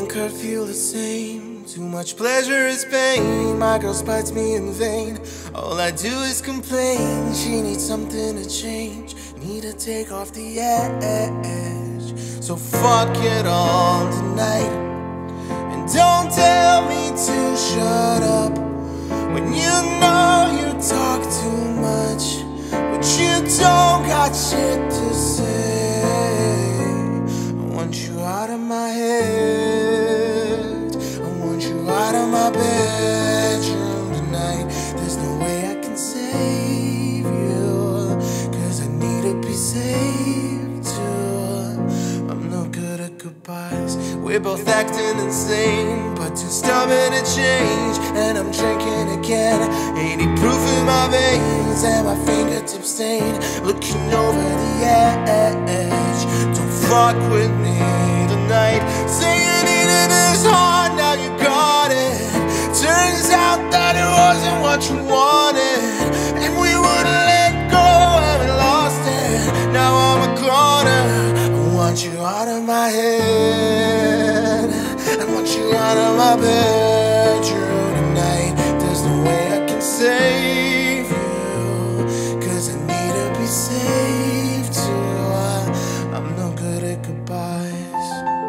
and curfew the same. Too much pleasure is pain. My girl spites me in vain. All I do is complain. She needs something to change. Need to take off the edge. So fuck it all tonight. And don't tell me to shut up when you know you talk too much, but you don't got shit to say. I want you out of my head. I want you out of my bedroom tonight. There's no way I can save you, 'cause I need to be saved too. I'm no good at goodbyes. We're both acting insane, but too stubborn to change. And I'm drinking again, 80 proof in my veins, and my fingertips stained, looking over the edge. Don't fuck with me tonight. Saying it is hard, now you got it. Turns out that it wasn't what you wanted, and we wouldn't let go and we lost it. Now I'm a corner. I want you out of my head. I want you out of my bedroom tonight. There's no way I can save you, 'cause I need to be saved too. I'm no good at goodbyes.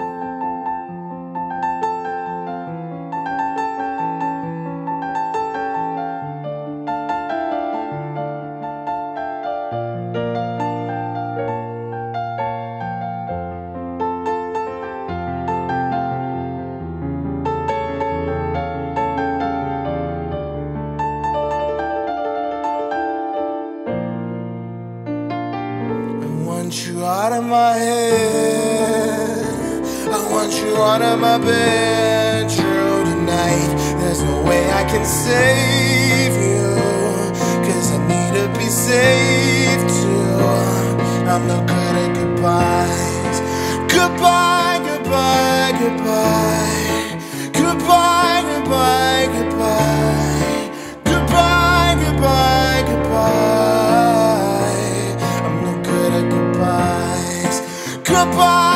I want you out of my head. I want you out of my bedroom tonight. There's no way I can save you, 'cause I need to be saved too. I'm no good at goodbyes. Goodbye, goodbye, goodbye. Goodbye, goodbye, goodbye. Goodbye, goodbye, goodbye. I'm no good at goodbyes. Goodbye.